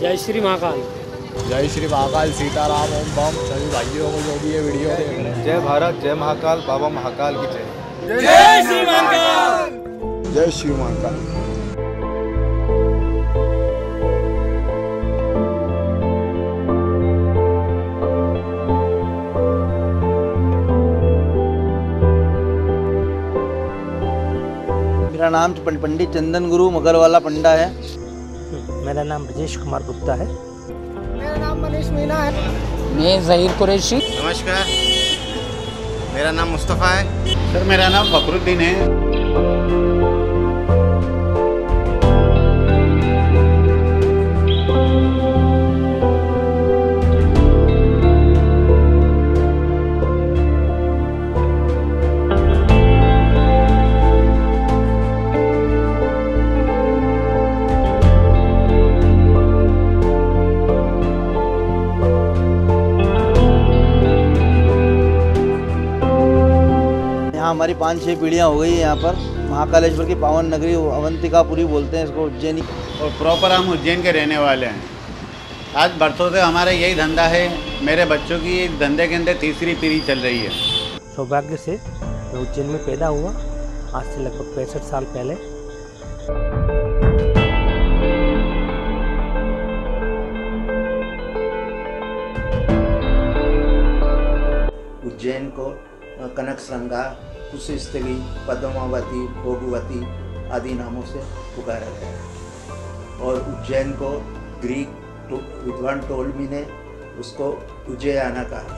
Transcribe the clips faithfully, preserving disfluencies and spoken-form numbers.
जय श्री महाकाल। जय श्री महाकाल, सीताराम, ओम बम सभी भाइयों को जो भी ये वीडियो देख रहे हैं। जय भारत, जय महाकाल, बाबा महाकाल की जय। जय श्री महाकाल। जय श्री महाकाल। मेरा नाम पंडित चंदन गुरु मगरवाला पंडा है। मेरा नाम ब्रजेश कुमार गुप्ता है। मेरा नाम मनीष मीना है। मैं ज़हीर कुरैशी। नमस्कार, मेरा नाम मुस्तफ़ा है। सर मेरा नाम फखरुद्दीन है। हमारी पाँच छः पीढ़ियाँ हो गई है यहाँ पर। महाकालेश्वर की पावन नगरी अवंतिकापुरी बोलते हैं इसको, उज्जैनी। और प्रॉपर हम उज्जैन के रहने वाले हैं। आज बरसों से हमारा यही धंधा है। मेरे बच्चों की इस धंधे के अंदर तीसरी पीढ़ी चल रही है। सौभाग्य से मैं उज्जैन में पैदा हुआ आज से लगभग पैंसठ साल पहले। उज्जैन को कनकश्रृंगा, कुशस्थली, पद्मावती, भोगवती आदि नामों से पुकारा गया है। और उज्जैन को ग्रीक तो, विद्वान टोलमी ने उसको उज्जयाना कहा।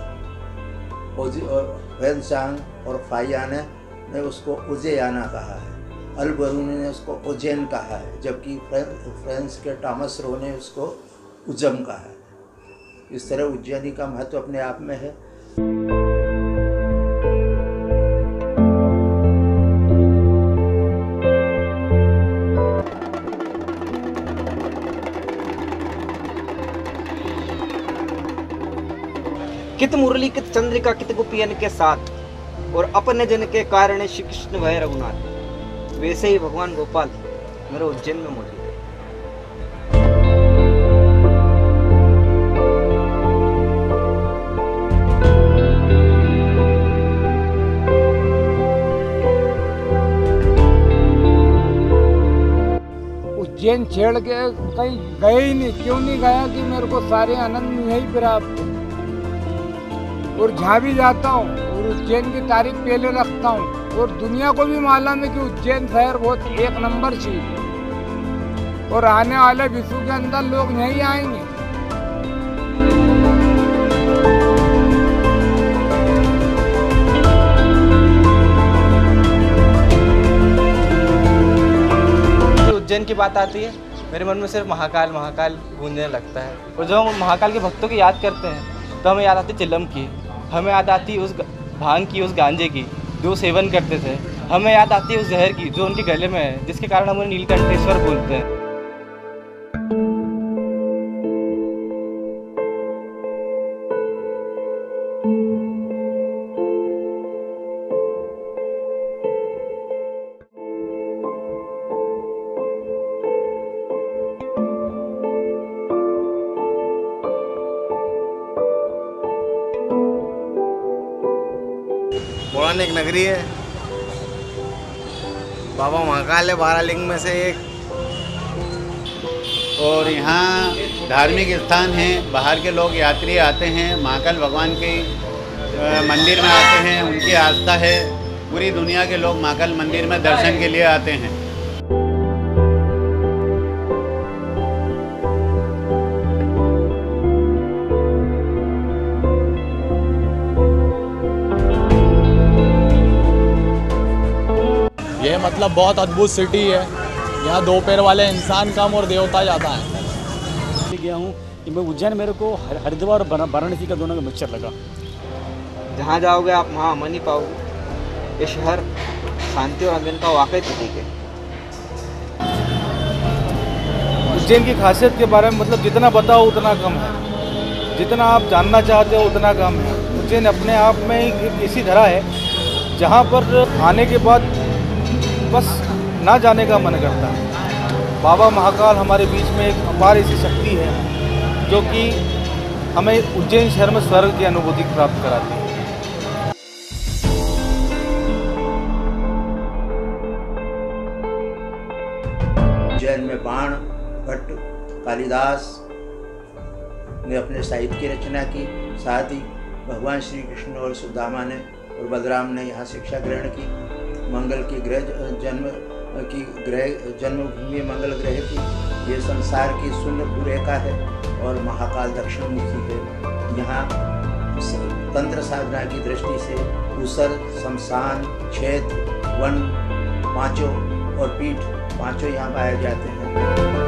वेदशांग और फायाना ने उसको उज्जयाना कहा है। अल-बरूनी ने उसको उज्जैन कहा है, जबकि फ्रांस के टॉमस रो ने उसको उज्जम कहा है। इस तरह उज्जैनी का महत्व अपने आप में है। कित मुरली कित चंद्रिका कित गोपियन के साथ, और अपने जन के कारण श्री कृष्ण भय रघुनाथ। वैसे ही भगवान गोपाल मेरे उज्जैन में मौजूद है। उज्जैन छेड़ के कहीं गए ही नहीं। क्यों नहीं गया कि मेरे को सारे आनंद यही प्राप्त। और जहाँ भी जाता हूँ और उज्जैन की तारीख पहले रखता हूँ। और दुनिया को भी मालूम है कि उज्जैन शहर बहुत एक नंबर चीज है। और आने वाले विश्व के अंदर लोग यहीं आएंगे। उज्जैन की बात आती है, मेरे मन में सिर्फ महाकाल महाकाल गूंजने लगता है। और जब हम महाकाल के भक्तों की याद करते हैं तो हमें याद आती चिलम की, हमें याद आती उस भांग की, उस गांजे की जो सेवन करते थे। हमें याद आती है उस जहर की जो उनके गले में है, जिसके कारण हम उन्हें नीलकंठेश्वर बोलते हैं। पौराणिक नगरी है, बाबा महाकाल है बारह लिंग में से एक। और यहाँ धार्मिक स्थान है। बाहर के लोग यात्री आते हैं, महाकाल भगवान के मंदिर में आते हैं, उनकी आस्था है। पूरी दुनिया के लोग महाकाल मंदिर में दर्शन के लिए आते हैं। ये मतलब बहुत अद्भुत सिटी है। यहाँ दो पैर वाले इंसान कम और देवता ज़्यादा है। गया हूँ कि मैं उज्जैन, मेरे को हरिद्वार और वाराणसी का दोनों का मिक्सचर लगा। जहाँ जाओगे आप वहाँ अमन ही पाओगे। ये शहर शांति और अमन का वाकई प्रतीक है। उज्जैन की खासियत के बारे में मतलब जितना बताओ उतना कम है। जितना आप जानना चाहते हो उतना कम है। उज्जैन अपने आप में एक ऐसी धरा है जहाँ पर आने के बाद बस ना जाने का मन करता है। बाबा महाकाल हमारे बीच में एक अपार ऐसी शक्ति है जो कि हमें उज्जैन शहर में स्वर्ग की अनुभूति प्राप्त कराती है। उज्जैन में बाण भट्ट कालिदास ने अपने साहित्य की रचना की, साथ ही भगवान श्री कृष्ण और सुदामा ने और बलराम ने यहाँ शिक्षा ग्रहण की। मंगल की ग्रह जन्म की ग्रह जन्मभूमि मंगल ग्रह की ये संसार की शून्य भूरेखा है और महाकाल दक्षिण मुखी है। यहाँ तंत्र साधना की दृष्टि से उसर, शमशान, क्षेत्र, वन पांचों और पीठ पांचों यहाँ पाए जाते हैं।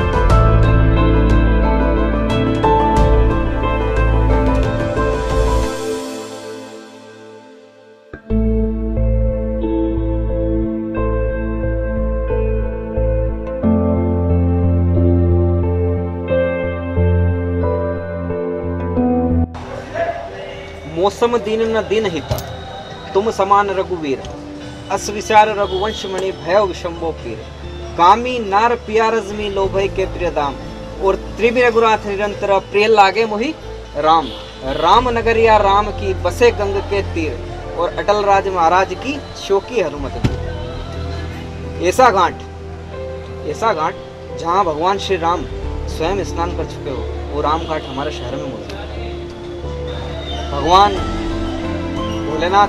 मौसम दीन न दिन हिता तुम समान रघुवीर, अस विचार रघुवंश मणि भय विशंभो पीर। कामी नार पिया रजमी लोभय के प्रिय दाम, और त्रिभि रघुनाथ निरंतर प्रिय लागे मोहि राम। राम नगरिया राम की बसे गंग के तीर, और अटल राज महाराज की शोकी हनुमत दी। ऐसा घाट ऐसा घाट जहाँ भगवान श्री राम स्वयं स्नान कर चुके हो, वो राम घाट हमारे शहर में मौजूद है। भगवान भोलेनाथ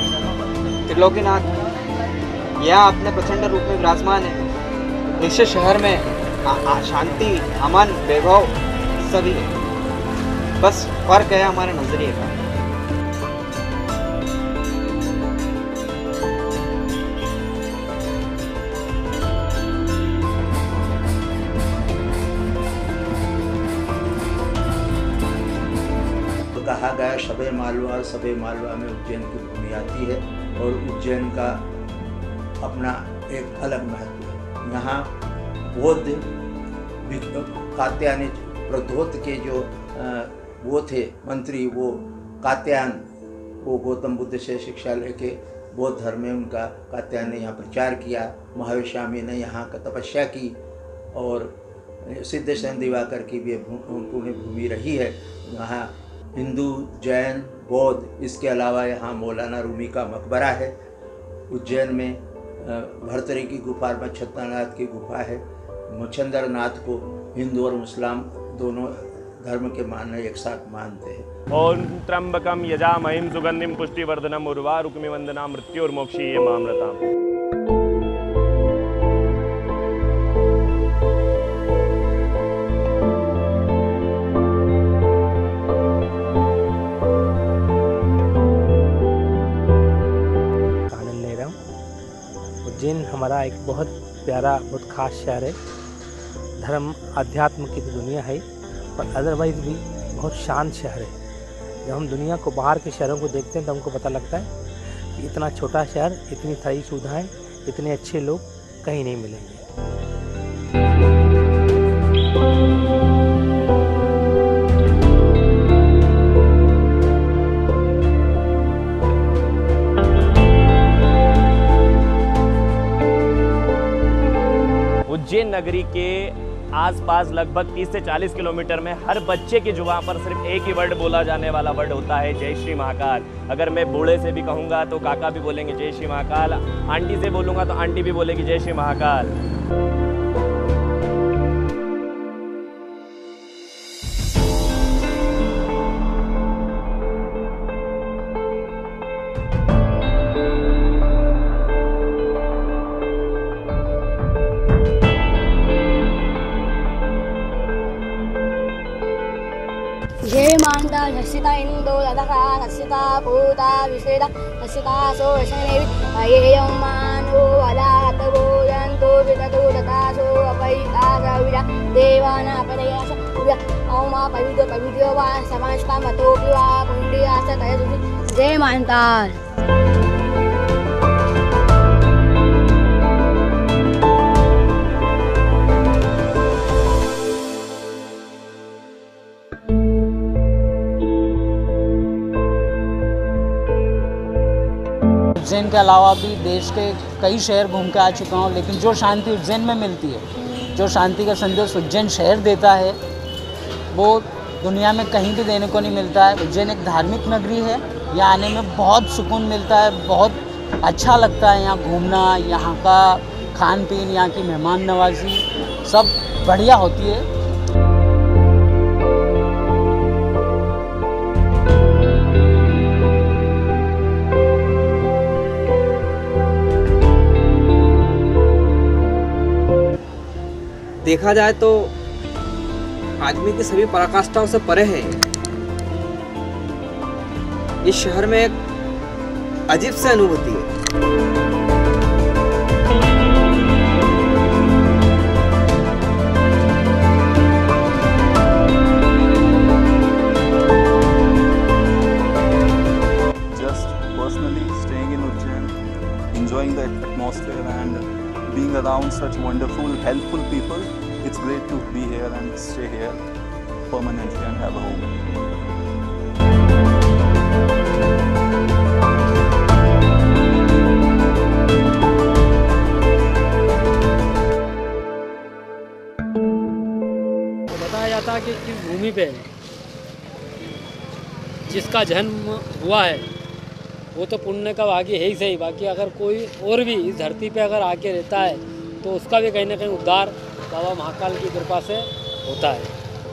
त्रिलोकीनाथ यहाँ अपने प्रचंड रूप में विराजमान है। इस शहर में आ, आ, शांति, अमन, वैभव सभी है। बस फर्क है हमारे नजरिए का। कहा गया शबे मालवा, शबे मालवा में उज्जैन की भूमि आती है और उज्जैन का अपना एक अलग महत्व है। यहाँ बौद्ध कात्यायन प्रद्योत के जो वो थे मंत्री, वो कात्यायन, वो गौतम बुद्ध से शिक्षा लेके बौद्ध धर्म में उनका कात्यायन ने यहाँ प्रचार किया। महावीर स्वामी ने यहाँ का तपस्या की और सिद्धेश्वर दिवाकर की भी पुण्य भूमि रही है। यहाँ हिंदू, जैन, बौद्ध, इसके अलावा यहाँ मौलाना रूमी का मकबरा है। उज्जैन में भरतरी की गुफा, मच्छंद्रनाथ की गुफा है। मच्छंद्रनाथ को हिंदू और मुस्लिम दोनों धर्म के मानने एक साथ मानते हैं। ओम त्र्यंबकम यजामहिं सुगंधिम पुष्टिवर्धनम उर्वारुकमिव वंदना मृत्योर्मोक्षीय मामृताम्। उज्जैन हमारा एक बहुत प्यारा, बहुत खास शहर है। धर्म अध्यात्म की तो दुनिया है, पर अदरवाइज़ भी बहुत शांत शहर है। जब हम दुनिया को, बाहर के शहरों को देखते हैं तो हमको पता लगता है कि इतना छोटा शहर, इतनी सारी सुविधाएं, इतने अच्छे लोग कहीं नहीं मिलेंगे। उज्जैन नगरी के आसपास लगभग तीस से चालीस किलोमीटर में हर बच्चे की जुबान पर सिर्फ एक ही वर्ड बोला जाने वाला वर्ड होता है, जय श्री महाकाल। अगर मैं बूढ़े से भी कहूँगा तो काका भी बोलेंगे जय श्री महाकाल, आंटी से बोलूँगा तो आंटी भी बोलेगी जय श्री महाकाल। जय मानता हसिता इंदो लदका हसिता भूता विश्वेता हसिता सो शनेवि अयेयं मानो अलात बोधन्तो विदतो दतासो अपैता सविरा देवाना अपदयास उया औमा पवित्र पवित्र वा समाजका मतो पिवा पुण्डियास तयसुति। जय मानता। उज्जैन के अलावा भी देश के कई शहर घूम के आ चुका हूँ, लेकिन जो शांति उज्जैन में मिलती है, जो शांति का संदेश उज्जैन शहर देता है, वो दुनिया में कहीं भी देने को नहीं मिलता है। उज्जैन एक धार्मिक नगरी है, यहाँ आने में बहुत सुकून मिलता है, बहुत अच्छा लगता है यहाँ घूमना। यहाँ का खान पीन, यहाँ की मेहमान नवाजी सब बढ़िया होती है। देखा जाए तो आदमी की सभी पराकाष्ठाओं से परे है। इस शहर में एक अजीब सी अनुभूति है। Just personally staying in Ujjain, enjoying the atmosphere and being around such wonderful, helpful people, it's great to be here and stay here permanently and have a home. बताया जाता है कि इस भूमि पे जिसका जन्म हुआ है वो तो पुण्य का भागी है ही सही, बाकी अगर कोई और भी इस धरती पे अगर आके रहता है तो उसका भी कहीं ना कहीं उद्धार बाबा महाकाल की कृपा से होता है।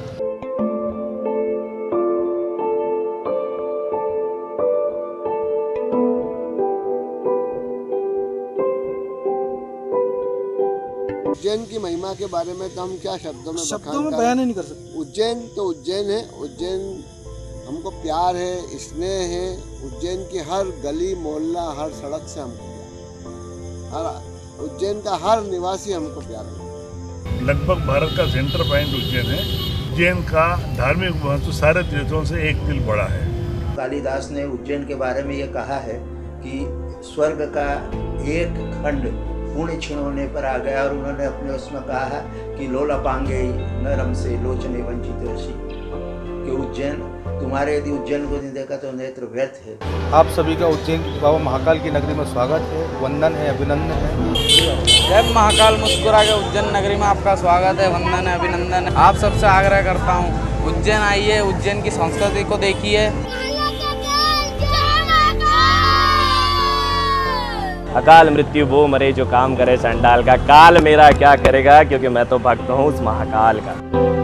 उज्जैन की महिमा के बारे में तो हम क्या शब्दों में शब्दों में बयान ही नहीं कर सकते। उज्जैन तो उज्जैन है। उज्जैन हमको प्यार है, स्नेह है। उज्जैन की हर गली मोहल्ला, हर सड़क से हमको प्यार, हर उज्जैन का हर निवासी हमको प्यार है। लगभग भारत का सेंटर पॉइंट उज्जैन है। उज्जैन का धार्मिक महत्व सारे तीर्थों से एक तिल बड़ा है। कालिदास ने उज्जैन के बारे में ये कहा है कि स्वर्ग का एक खंड पुण्य क्षीण होने पर आ गया, और उन्होंने अपने उसमें कहा है कि लोलापांगे नरम से लोचने वंचित ऋषि, कि उज्जैन तुम्हारे यदि उज्जैन को नहीं देखा तो नेत्र व्यर्थ है। आप सभी का उज्जैन बाबा महाकाल की नगरी में स्वागत है, वंदन है, अभिनंदन है। जय महाकाल मुस्कुरा के उज्जैन नगरी में आपका स्वागत है, वंदन है, अभिनंदन है। आप सबसे आग्रह करता हूँ, उज्जैन आइए, उज्जैन की संस्कृति को देखिए। अकाल मृत्यु वो मरे जो काम करे चंडाल का, काल मेरा क्या करेगा, क्योंकि मैं तो भक्त हूँ उस महाकाल का।